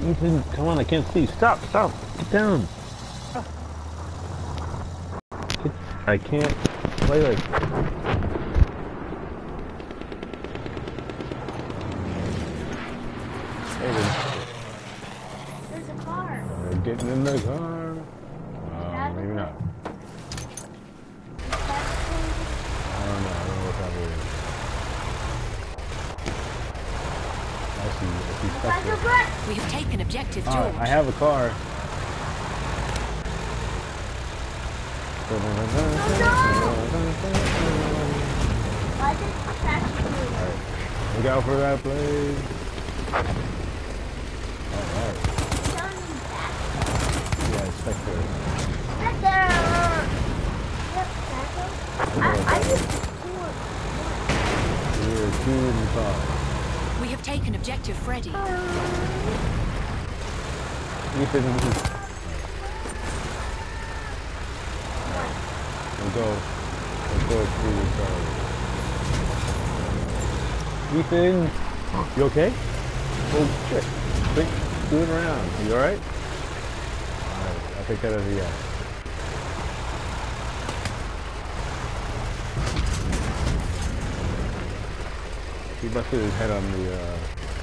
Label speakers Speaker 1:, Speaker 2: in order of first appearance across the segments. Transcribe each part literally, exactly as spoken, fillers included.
Speaker 1: Ethan, come on, I can't see. Stop, stop, get down. Get, I can't play like
Speaker 2: There's a car.
Speaker 1: We're getting in the car. Uh, maybe not. I don't know. I don't know what that is. I see. I see stuff there.
Speaker 3: We have taken objective George.
Speaker 1: Alright, I have a car.
Speaker 2: Why did it crash you?
Speaker 1: Alright. Look out for that, please. Alright. Yeah, spectator.
Speaker 2: Spectator! Yep, I, I just two.
Speaker 1: We're two in the car.
Speaker 3: We have taken objective Freddy.
Speaker 1: Ethan, we'll go. Let's go through the car. Ethan, you okay? Oh shit! Quick, moving around. Are you all right? All right, I'll take that as a yes. He busted his head on the. Uh,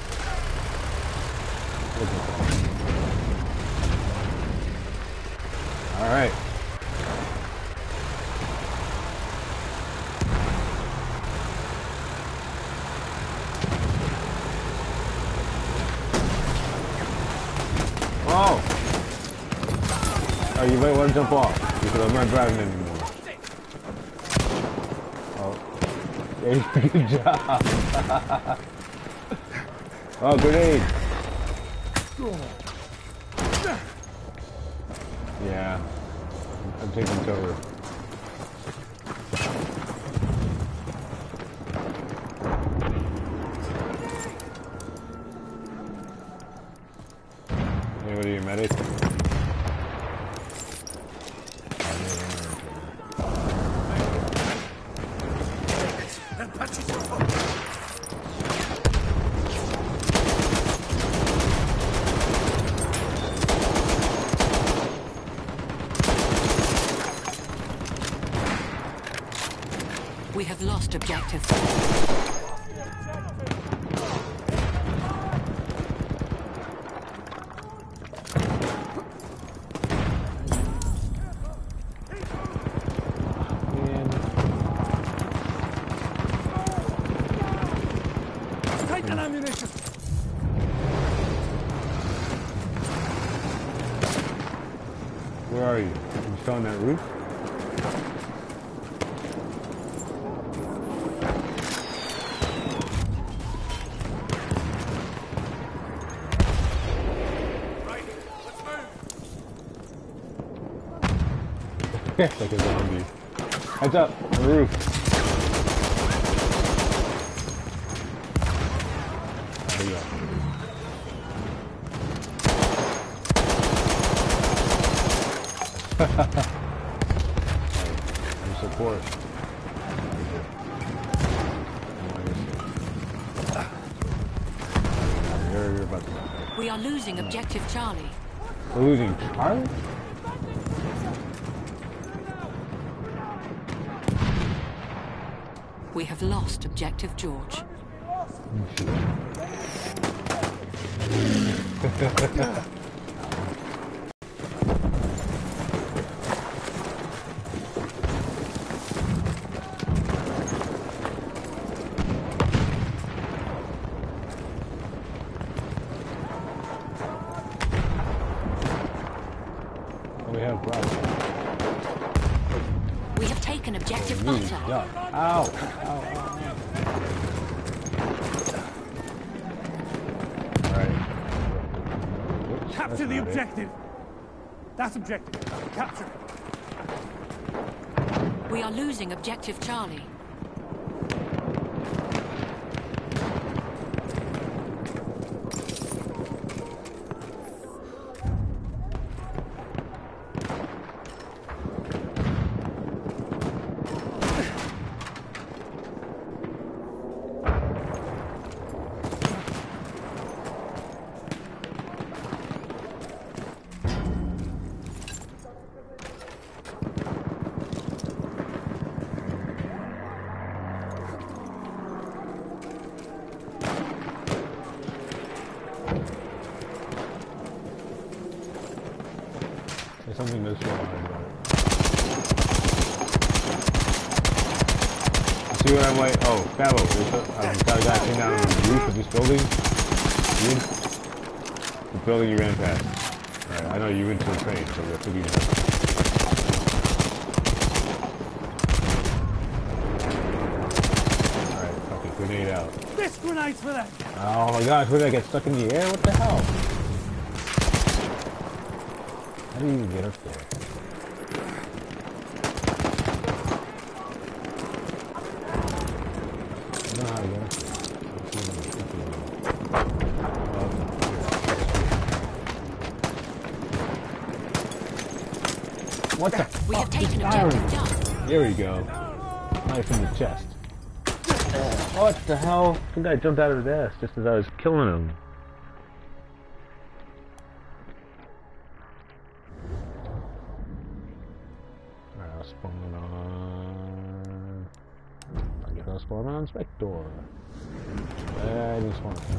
Speaker 1: what's it called? All right. Oh! Oh, you might want to jump off because I'm not driving anymore. Oh. Yeah, good job. Oh, grenade. Yeah. I'm taking cover. Anybody a medic?
Speaker 3: We have lost objective.
Speaker 1: Where are you? You still on that roof? Like a zombie. Heads up, on the roof. There you go. Right. Support. You're, you're about to die.
Speaker 3: We are losing objective Charlie.
Speaker 1: We're losing Charlie?
Speaker 3: We have lost objective George.
Speaker 1: We have Bravo.
Speaker 3: We have taken objective
Speaker 1: Oh,
Speaker 3: Butter.
Speaker 1: ow, ow, ow, ow. Alright.
Speaker 4: Capture the objective. That's objective. Capture it.
Speaker 3: We are losing objective Charlie.
Speaker 1: There's something this far about it. See what I'm like? Oh, Fabo, there's a, I've got a guy came down on the roof of this building. You, the building you ran past. Alright, I know you went to the train, so we have to be there. Alright, okay, grenade out.
Speaker 4: This grenade's for them.
Speaker 1: Oh my gosh, where did I get stuck in the air? What the hell? How do you even get up there? I don't know how to get up there. What the
Speaker 3: We have
Speaker 1: fuck?
Speaker 3: taken
Speaker 1: He's firing.
Speaker 3: objective Duff.
Speaker 1: There we go. Knife in the chest. What the hell? Some guy jumped out of his ass just as I was killing him. Alright, I'll spawn on... I guess I'll spawn on Spector. I didn't spawn on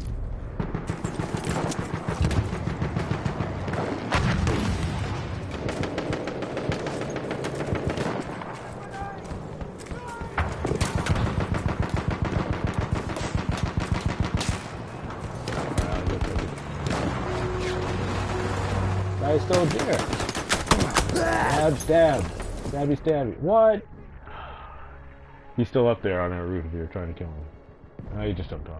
Speaker 1: Guy's still there. Stab, stab. Stabby, stabby. What? He's still up there on that roof if you're trying to kill him. No, you just jumped off.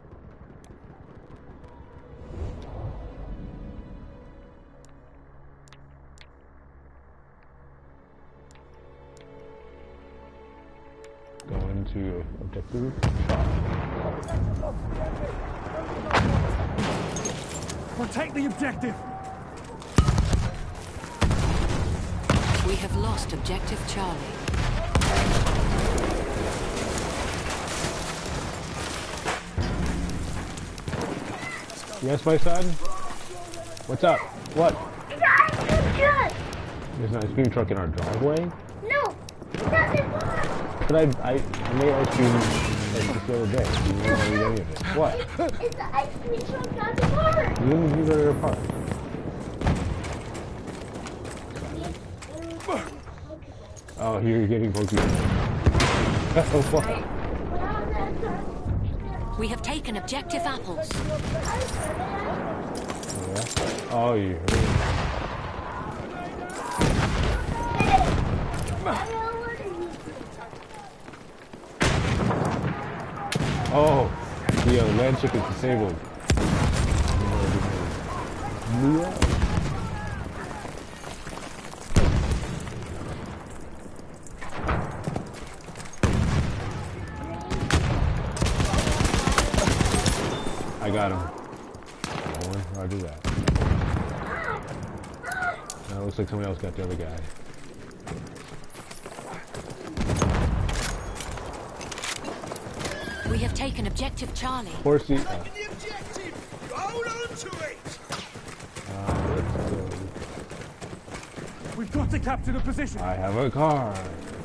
Speaker 1: Go into objective shot.
Speaker 4: Protect the objective.
Speaker 3: We have lost objective Charlie.
Speaker 1: Yes, my son? What's up? What?
Speaker 2: Guys, good.
Speaker 1: There's an ice cream truck in our driveway?
Speaker 2: No, it doesn't work.
Speaker 1: But I, I, I made ice cream like just the other day. You didn't want to eat any of it. What?
Speaker 2: It's the ice cream truck doesn't work.
Speaker 1: You didn't use it at your park. Oh, here you're getting Pokemon. What?
Speaker 3: We have taken objective apples.
Speaker 1: Yeah. Oh, you heard it. Oh, the uh, land chip is disabled. Yeah. I got him. Oh, roger that. Now it looks like somebody else got the other guy.
Speaker 3: We have taken objective Charlie.
Speaker 1: Horsey. Uh,
Speaker 5: The objective! Hold on to it!
Speaker 1: uh, let's go.
Speaker 4: We've got to capture the position.
Speaker 1: I have a car.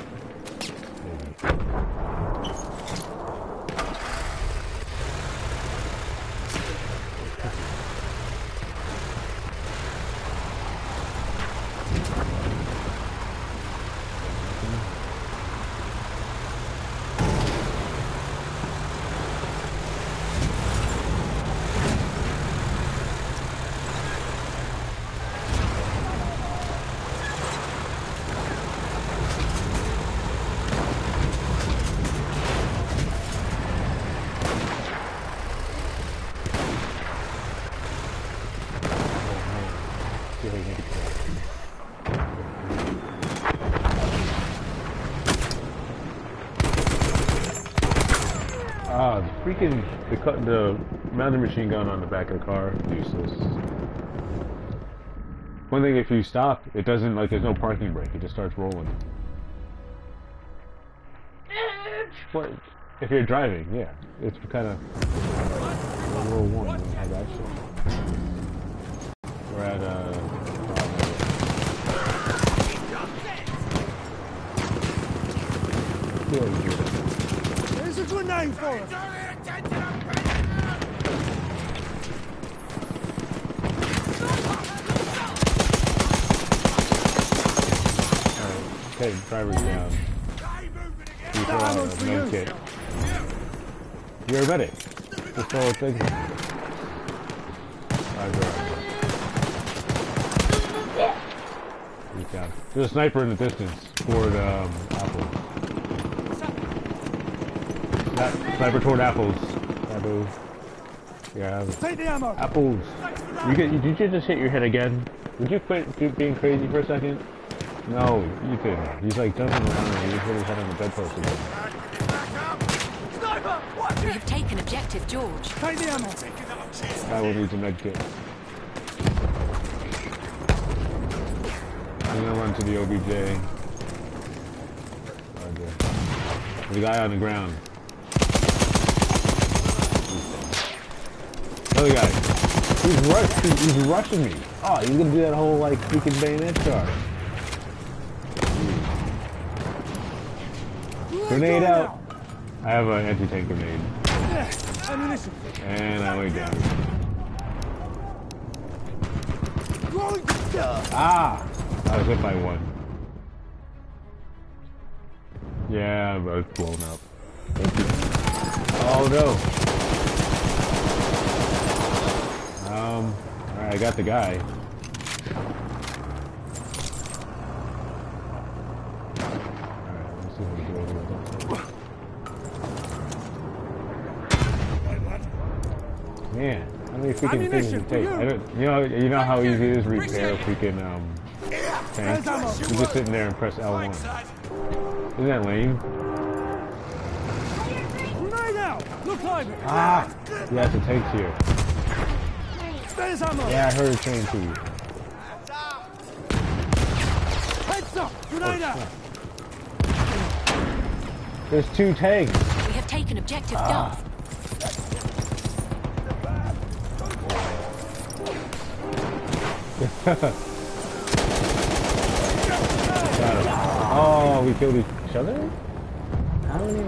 Speaker 1: Ah, the freaking the cut the mountain machine gun on the back of the car, useless. One thing, if you stop, it doesn't like there's no parking brake; it just starts rolling. What? If you're driving, yeah, it's kind of World War One when we had that shit. We're at uh. Yeah, you do that.
Speaker 4: There's a grenade for us.
Speaker 1: guy driver's down. He throw out a med kit. You're a medic. Just throw a thing. He's down. There's a sniper in the distance toward um, apples. That sniper toward apples. Apples. Yeah.
Speaker 4: Take the ammo.
Speaker 1: Apples. You get? Did you just hit your head again? Would you quit being crazy for a second? No, you didn't. He's like jumping around and he just hit his head on the bedpost again.
Speaker 3: We have taken objective George.
Speaker 4: Take the ammo.
Speaker 1: I will need a med kit. I'm gonna run to the O B J. Okay. There's a guy on the ground. Another guy. He's rush. He's, he's rushing me. Oh, he's gonna do that whole like freaking bayonet charge. Grenade out. I have an anti-tank grenade.
Speaker 4: Ammunition.
Speaker 1: And I went down. Ah! I was hit by one. Yeah, I was blown up. Oh no. Um, alright, I got the guy. Alright, let's see what we do over there. Man, how many freaking things does it take? I don't, you know, you know how easy it is to repair a freaking um, tank? You just sit in there and press L one. Isn't that lame?
Speaker 4: Grenade out. Look like it.
Speaker 1: Ah! Yeah, the tank's here.
Speaker 4: There's ammo.
Speaker 1: Yeah, I heard a train too.
Speaker 4: Heads up. Grenade out.
Speaker 1: There's two tanks.
Speaker 3: We have taken objective
Speaker 1: Ah.
Speaker 3: Duff.
Speaker 1: Oh, we killed each other? How many?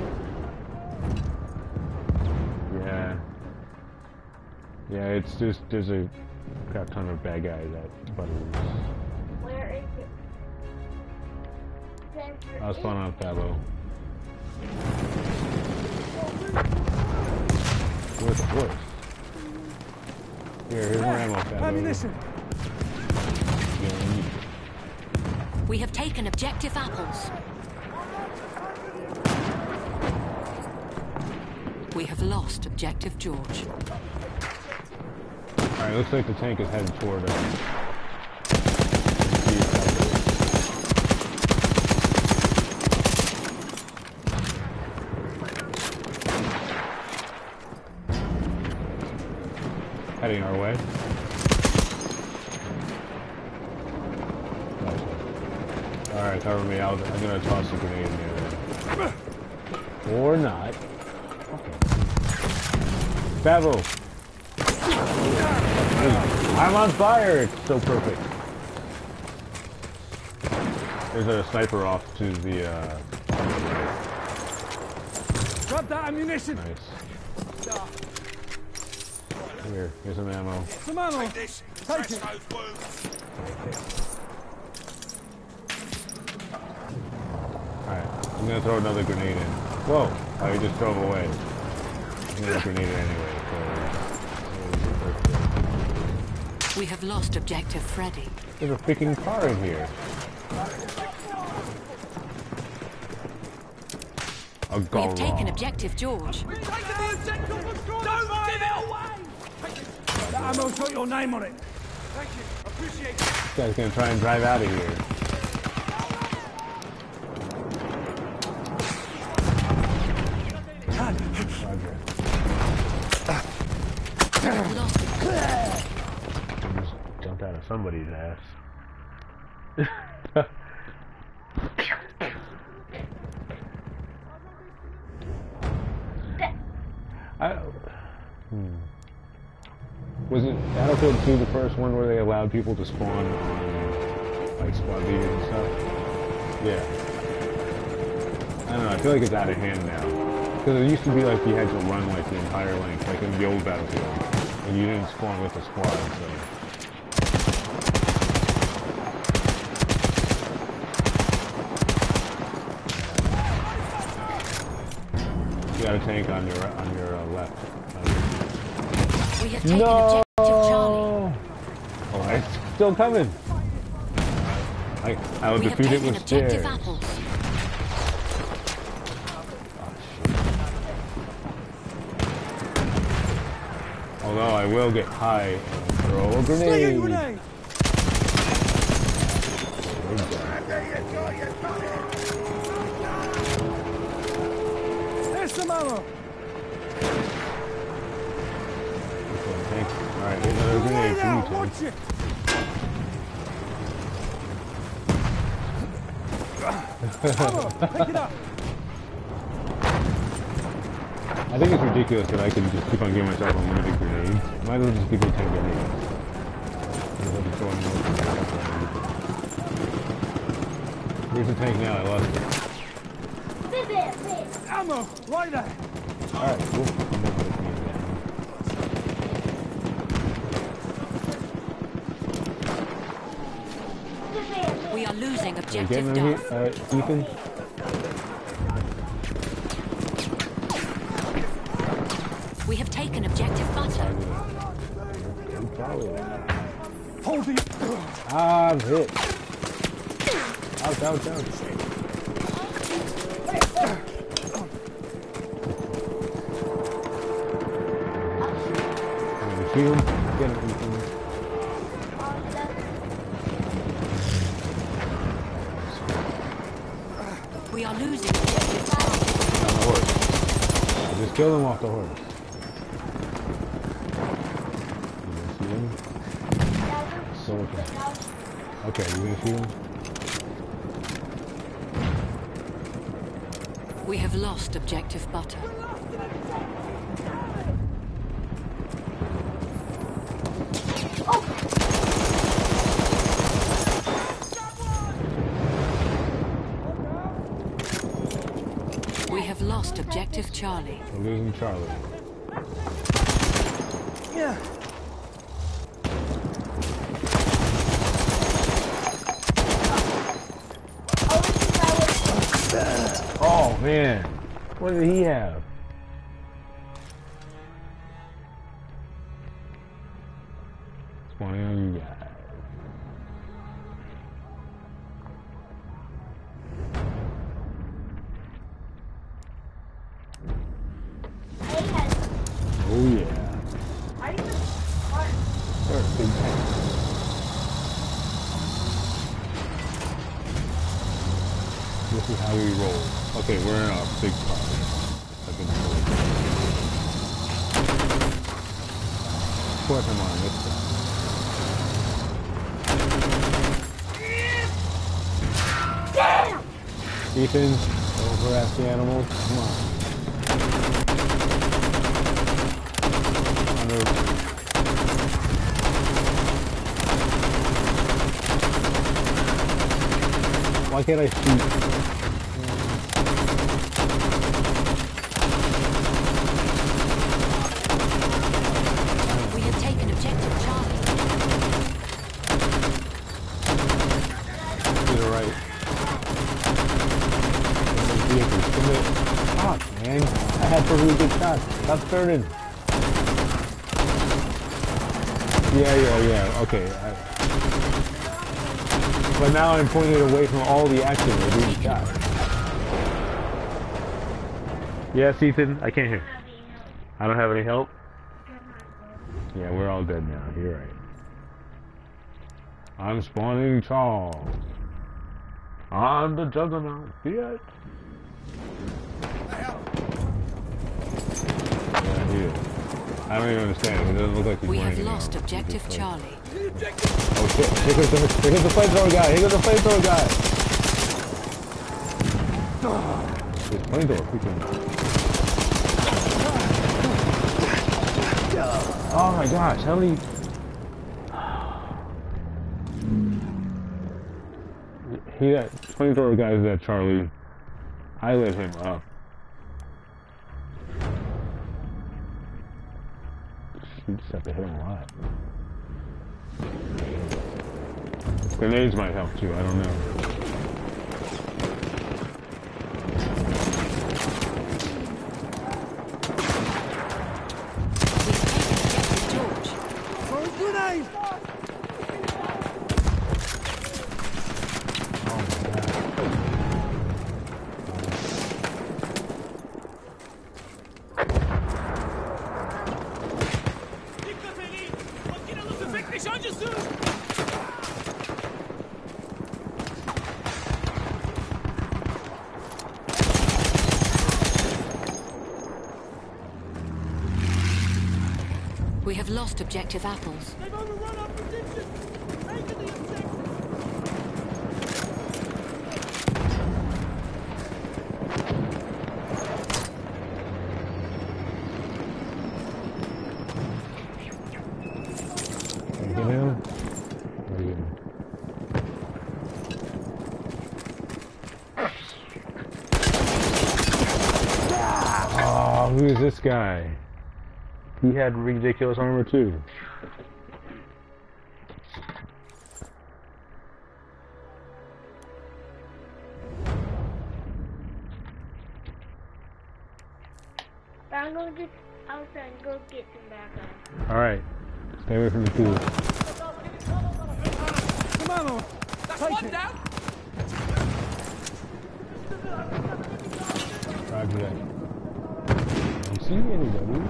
Speaker 1: Yeah. Yeah, it's just, there's a crap ton of bad guys at Butters.
Speaker 2: Where is it?
Speaker 1: I'll spawn on Pablo. Where's the horse? Here, here's more ammo, Pablo.
Speaker 4: Ammunition.
Speaker 3: We have taken objective apples. We have lost objective George.
Speaker 1: Alright, looks like the tank is headed toward us. Heading our way. Alright, cover me. I'll, I'm gonna toss a grenade in there. Or not. Okay. Bavo! I'm on fire! It's so perfect. There's a sniper off to the, uh...
Speaker 4: Grab that ammunition.
Speaker 1: Nice. Here, here's some ammo.
Speaker 4: Some ammo.
Speaker 5: Take this.
Speaker 4: Take
Speaker 5: Dress
Speaker 4: it.
Speaker 5: those wounds.
Speaker 1: Alright, I'm gonna throw another grenade in. Whoa! Oh, he just drove away. I'm gonna grenade it anyway, so...
Speaker 3: We have lost objective Freddy.
Speaker 1: There's a freaking car in here. A
Speaker 3: We have taken
Speaker 1: garage.
Speaker 3: objective George.
Speaker 5: Don't give it away!
Speaker 4: That ammo's got your name on it.
Speaker 5: Thank you. Appreciate it.
Speaker 1: This guy's gonna try and drive out of here. Roger.
Speaker 3: We have lost.
Speaker 1: Just jumped out of somebody's ass. I, hmm. Was it Battlefield two the first one where they allowed people to spawn on, like, squad leaders and stuff? Yeah. I don't know, I feel like it's out of hand now. Because it used to be like you had to run, like, the entire length, like in the old Battlefield. And you didn't spawn with the squad, so... got a tank on your on your uh, left.
Speaker 3: We have taken
Speaker 1: No!
Speaker 3: objective Charlie.
Speaker 1: Oh, it's still coming. I I will
Speaker 3: We have
Speaker 1: defeat it
Speaker 3: taken
Speaker 1: with
Speaker 3: objective
Speaker 1: stairs.
Speaker 3: apples.
Speaker 1: Although I will get high and throw a
Speaker 4: Sling a
Speaker 1: grenade.
Speaker 4: grenade! There's some ammo!
Speaker 1: Okay, thanks. Alright, here's another
Speaker 4: Way
Speaker 1: grenade for you,
Speaker 4: down,
Speaker 1: Tim.
Speaker 4: watch it! Ammo! Pick it up!
Speaker 1: I think it's ridiculous that I can just keep on giving myself unlimited grenades. Might as well just give me ten grenades. I'll be throwing more. Where's the tank now? I lost it.
Speaker 2: This is this.
Speaker 4: Ammo! Right there!
Speaker 1: Alright, cool. I know how to use that.
Speaker 2: This is
Speaker 3: We are losing
Speaker 1: Are you
Speaker 3: objective
Speaker 1: getting them here?
Speaker 3: Duff.
Speaker 1: Alright, Ethan?
Speaker 3: We have taken objective Butter.
Speaker 4: Hold the...
Speaker 1: Ah, I'm hit. Ouch, ouch, ouch. I'm gonna shoot him. Get him, Ethan.
Speaker 3: We are losing objective Charlie.
Speaker 1: On the horse. Just kill him off the horse. You gonna shoot him? So okay. Okay, you gonna shoot him?
Speaker 3: We have lost objective Butter. We have lost objective Charlie.
Speaker 1: We're losing Charlie.
Speaker 4: Yeah.
Speaker 1: Oh man, what did he have? Spawning on you guys. Oh yeah. They're a big tank. This is how we roll. Okay, we're in a big spot here. I've been told. Put him on this side.
Speaker 2: Damn!
Speaker 1: Ethan, don't harass the animals. Come on. Under. Why can't I shoot?
Speaker 3: We have taken objective Charlie.
Speaker 1: To the right. Vehicles. Commit. Fuck, man. I had perfectly good shots. Stop turning. Yeah, yeah, yeah. Okay. I... But now I'm pointed away from all the action. We're being shot. Yes, Ethan. I can't hear. I don't have any help. Yeah, we're all dead now. You're right. I'm spawning Charles. I'm the Juggernaut. Yeah. Yeah, he is. I don't even understand. It doesn't look like he's
Speaker 3: We
Speaker 1: wearing
Speaker 3: have
Speaker 1: any
Speaker 3: lost
Speaker 1: armor.
Speaker 3: objective
Speaker 1: He's just like-
Speaker 3: Charlie.
Speaker 1: Oh shit! Here goes the, here goes the flamethrower guy. Here goes the flamethrower guy. This flamethrower freaking. Oh my gosh! How many? He that flamethrower guy is that Charlie. I lit him up. You just have to hit him a lot. Grenades might help too, I don't know.
Speaker 4: Grenade!
Speaker 3: We have lost objective apples.
Speaker 5: They've overrun our position! Take the objective!
Speaker 1: Can you get him? Where are you getting? Oh, who is this guy? He had ridiculous armor too.
Speaker 2: I'm gonna get outside and go get some backup.
Speaker 1: Alright. Stay away from the pool.
Speaker 4: Come on, Lord.
Speaker 5: That's
Speaker 4: Take
Speaker 5: one
Speaker 4: it.
Speaker 5: down!
Speaker 1: Roger that. Do you see anybody?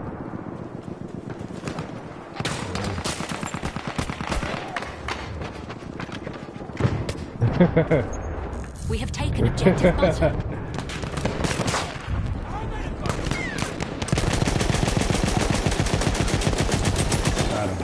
Speaker 3: We have taken objective butter.
Speaker 1: Got him.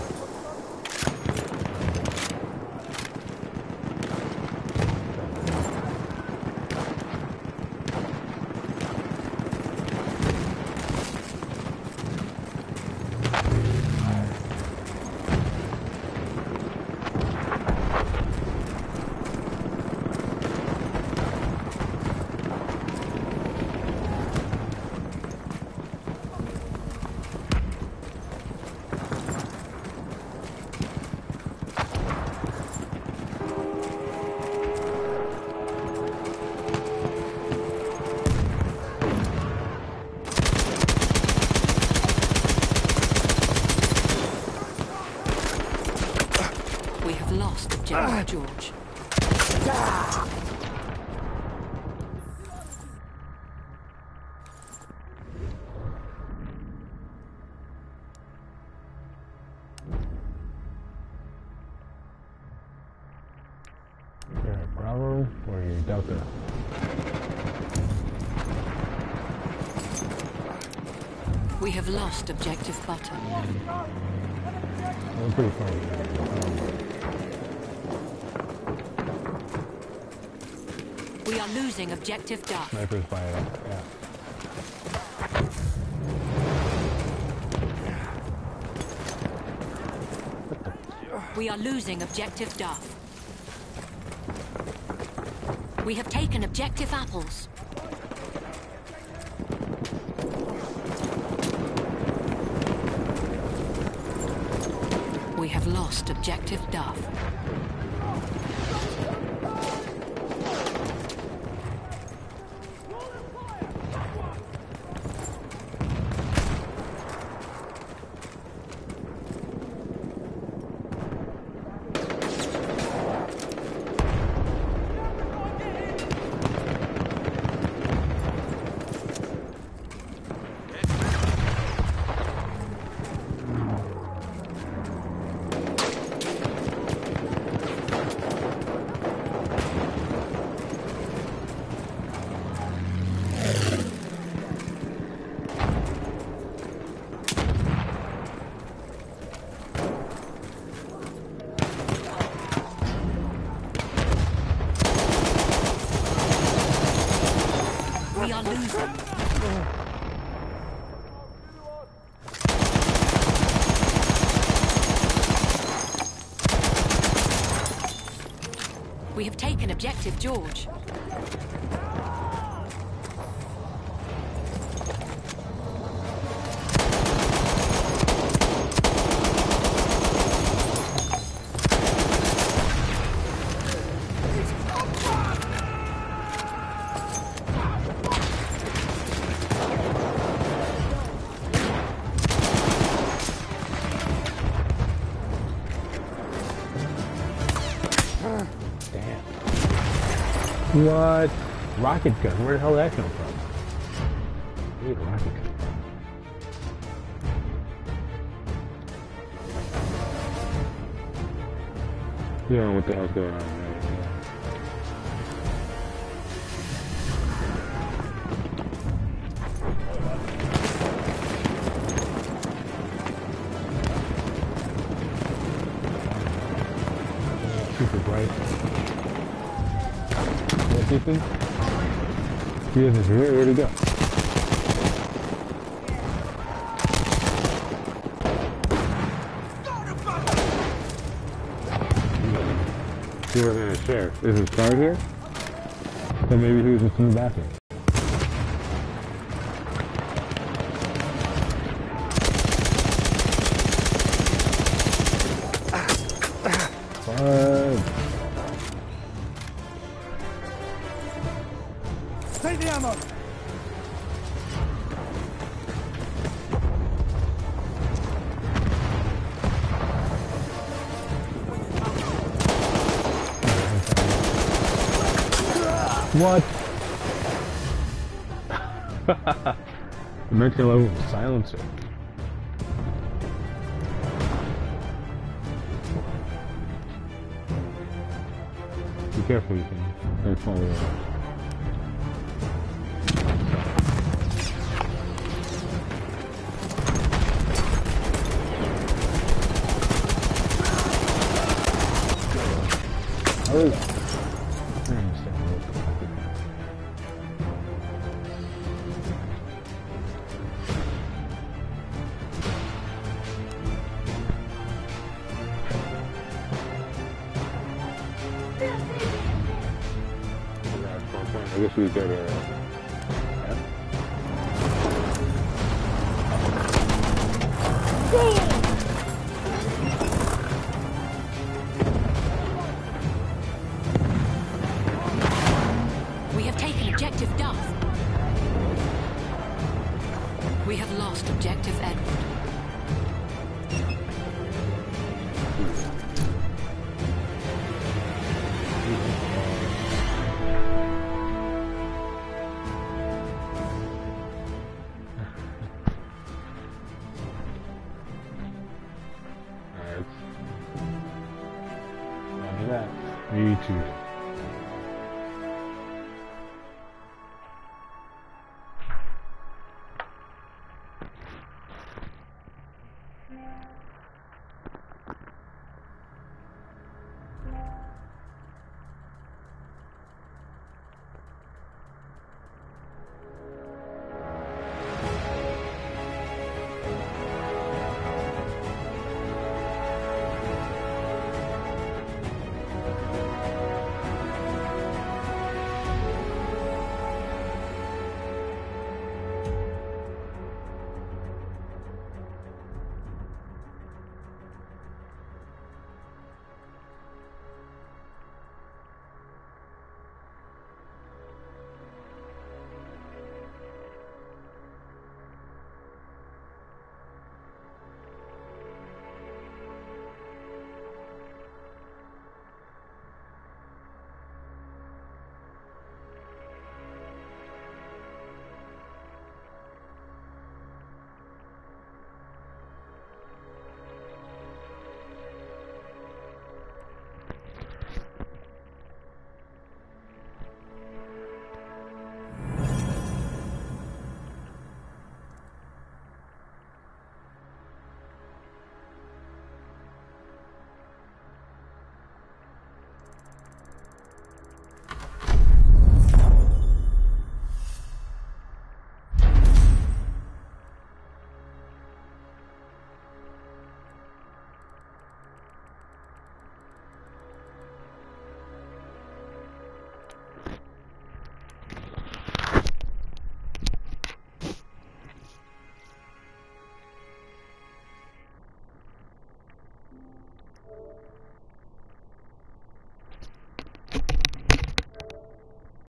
Speaker 3: We have lost objective George.
Speaker 1: You're a Bravo or you're Delta?
Speaker 3: We have lost objective butter.
Speaker 1: We're pretty far away.
Speaker 3: We are losing objective Duff.
Speaker 1: Sniper's by it. Yeah.
Speaker 3: We are losing objective Duff. We have taken objective apples. We have lost objective Duff. We are losing. We have taken objective George.
Speaker 1: What? Rocket gun? Where the hell did that come from? Where did the rocket come from? You don't know what the hell's going on right now. Super bright. What do you think? He isn't here. Where'd he go? He wasn't in a sheriff. Is his car here? So maybe he was just in the bathroom. Fine.
Speaker 4: Take the ammo!
Speaker 1: What? American level silencer. Be careful, you can don't fall over. Oh. I guess we go to...
Speaker 3: We have taken objective Duff. We have lost objective Edward.
Speaker 1: That. Me too.